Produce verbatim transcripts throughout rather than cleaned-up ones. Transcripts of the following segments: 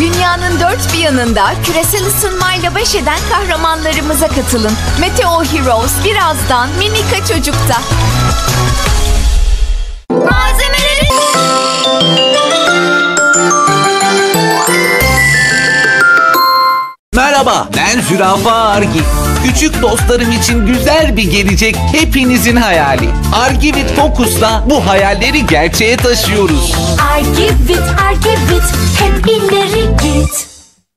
Dünyanın dört bir yanında küresel ısınmayla baş eden kahramanlarımıza katılın. Meteo Heroes birazdan Minika Çocuk'ta. Malzemeleri... Merhaba, ben Zürafa Argi. Küçük dostlarım için güzel bir gelecek hepinizin hayali. Argivit Focus'la bu hayalleri gerçeğe taşıyoruz. Argivit, Argivit, hep ileri git.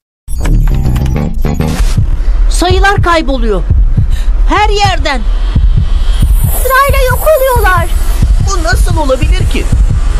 Sayılar kayboluyor. Her yerden. Sırayla yok oluyorlar. Bu nasıl olabilir ki?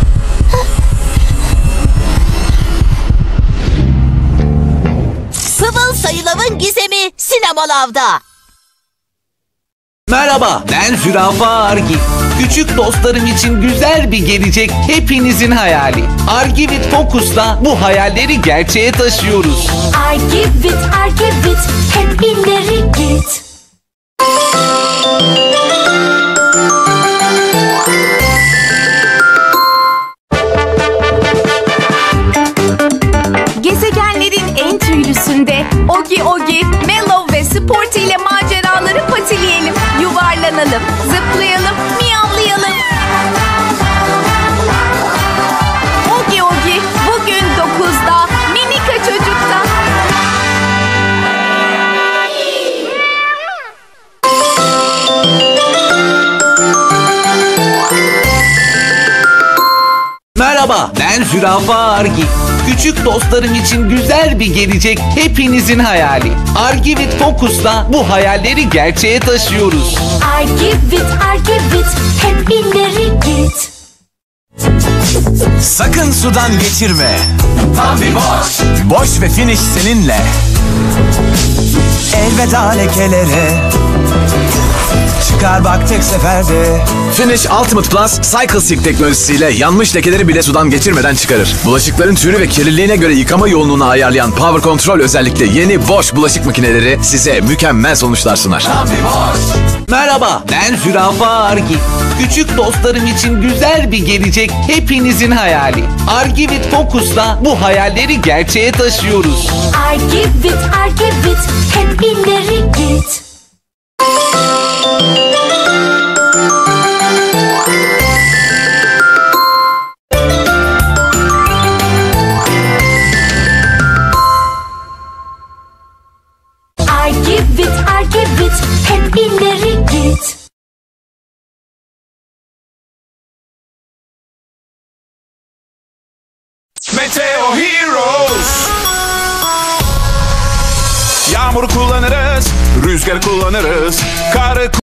Sıvıl sayıların gizemi sinemalarda. Merhaba, ben Zürafa Argi. Küçük dostlarım için güzel bir gelecek hepinizin hayali. Argivit Focus'la bu hayalleri gerçeğe taşıyoruz. Argivit, Argivit, hep ileri git. Gezegenlerin en tüylüsünde Ogi Ogi, Mellow ve Sporty ile maceraları patileyelim, yuvarlanalım, zıplayalım, miyavlayalım. Ogi Ogi bugün dokuzda Minika Çocuk'ta. Merhaba, ben Zürafa Argi. Küçük dostlarım için güzel bir gelecek hepinizin hayali. Argivit Focus'la bu hayalleri gerçeğe taşıyoruz. Argivit, Argivit, hep ileri git. Sakın sudan geçirme. Tam bir boş. Boş ve finish seninle. Elveda lekelere. Çıkar bak tek seferde. Finish Ultimate Plus Cycle Silk teknolojisiyle yanmış lekeleri bile sudan geçirmeden çıkarır. Bulaşıkların türü ve kirliliğine göre yıkama yoğunluğunu ayarlayan Power Control özellikle yeni Bosch bulaşık makineleri size mükemmel sonuçlar sunar. Merhaba, ben Zürafa Argi. Küçük dostlarım için güzel bir gelecek hepinizin hayali. Argivit Focus'la bu hayalleri gerçeğe taşıyoruz. Argivit, Argivit, hep ileri git. Argivit, Argivit, hep ileri git. Meteo Heroes. Yağmuru kullanırız, rüzgarı kullanırız, karı